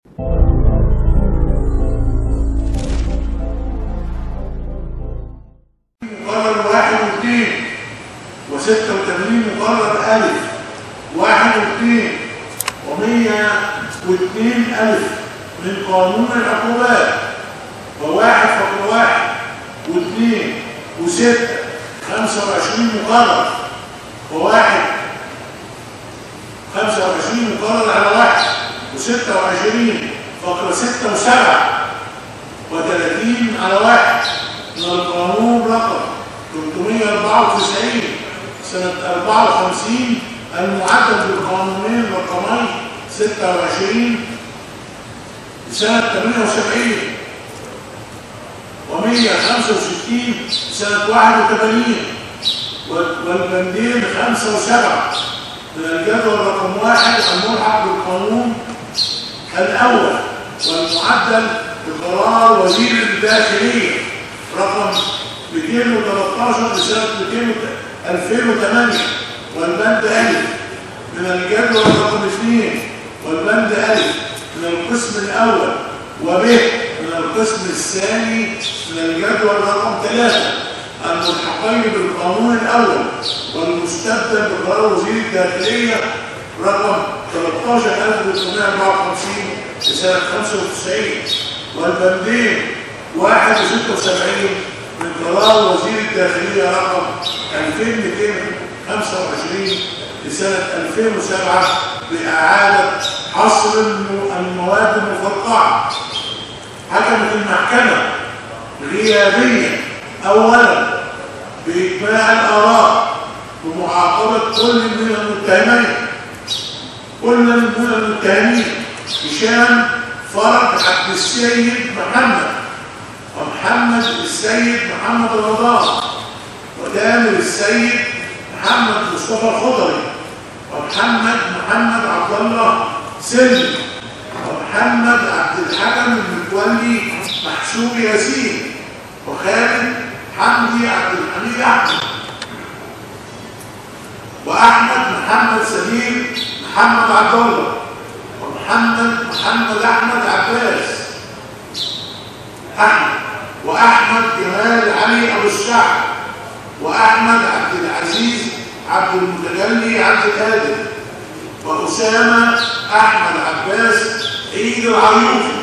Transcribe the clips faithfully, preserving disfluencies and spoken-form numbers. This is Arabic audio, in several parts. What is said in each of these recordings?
مقرر واحد واثنين وستة وثمانين مقرر ألف واحد واثنين ومية واثنين ألف من قانون العقوبات، وواحد فقرة واحد واثنين وستة خمسة وعشرين مقرر، وواحد خمسة وعشرين مقرر على واحد وستة وعشرين فقرة ستة وسبعة وثلاثين على واحد من القانون رقم ثلاثمائة وأربعة وتسعين سنة أربعة وخمسين المعدل بالقانونين رقمين ستة وعشرين سنة ثمانية وسبعين ومية وخمسة وستين سنة واحد وثمانين والبندين خمسة وسبعة من الجدول رقم واحد الملحق بالقانون الأول، والمعدل بقرار وزير الداخلية رقم مئتين وثلاثة عشر لسنة ألفين وثمانية، والبند ألف من الجدول رقم اثنين والبند ألف من القسم الأول وب من القسم الثاني من الجدول رقم ثلاثة الملحقين بالقانون الأول، والمستبدل بقرار وزير الداخلية رقم ثلاثة عشر ألف وتسعمائة وأربعة وخمسين لسنة خمسة وتسعين، والبندين واحد وستة وسبعين من قرار وزير الداخلية رقم ألفين ومئتين وخمسة وعشرين لسنة ألفين وسبعة بإعادة حصر المواد المفرقعة. حكمت المحكمة غيابيا أولا بإجماع الآراء بمعاقبة كل من المتهمين كل من المتهمين هشام فرج عبد السيد محمد، ومحمد السيد محمد رمضان، ودامر السيد محمد مصطفى الخضري، ومحمد محمد عبد الله سلمي، ومحمد عبد الحكم المتولي محسوب ياسين، وخالد حمدي عبد الحميد احمد، واحمد محمد سليم محمد عبد الله، ومحمد محمد احمد عباس احمد، واحمد جمال علي ابو الشعب، واحمد عبد العزيز عبد المتجلي عبد القادر، واسامه احمد عباس عيد العيوطي،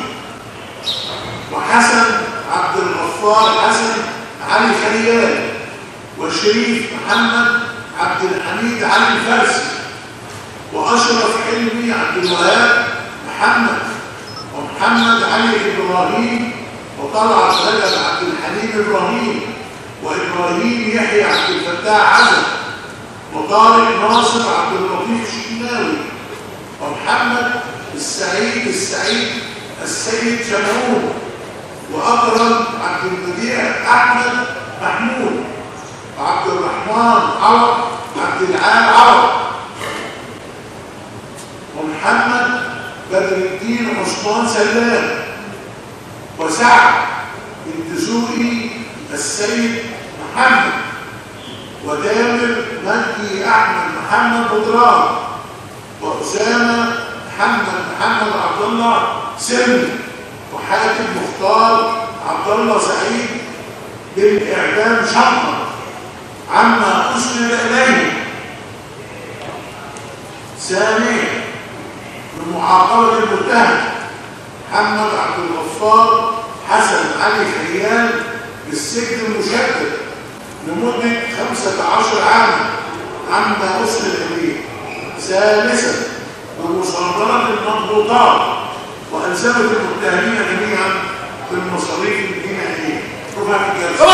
وحسن عبد الغفار حسن علي خليال، وشريف محمد عبد الحميد علي الفارسي، واشرف حلمي عبد الوهاب محمد، ومحمد علي ابراهيم، وطلعت رجب عبد الحليم ابراهيم، وابراهيم يحيى عبد الفتاح عزم، وطارق ناصر عبد اللطيف الشناوي، ومحمد السعيد السعيد السيد شمعون، واكرم عبد البديع احمد محمود، وعبد الرحمن عوض عبد العال عوض، ومحمد بدر الدين عثمان سلام، وسعد الدسوقي السيد محمد، ودامر مجدي احمد محمد بدران، واسامه محمد محمد عبد الله سلمي، وحاتم مختار عبد الله سعيد بالاعدام شرطا عما اسند اليه. ثانيا بمعاقبه المتهم محمد عبد الغفار حسن علي خيال بالسجن المشدد لمده خمسة عشر عاما عما اسند اليه. ثالثا بمصادره المضبوطات والزمت المتهمين جميعا بالمصاريف الجنائيه.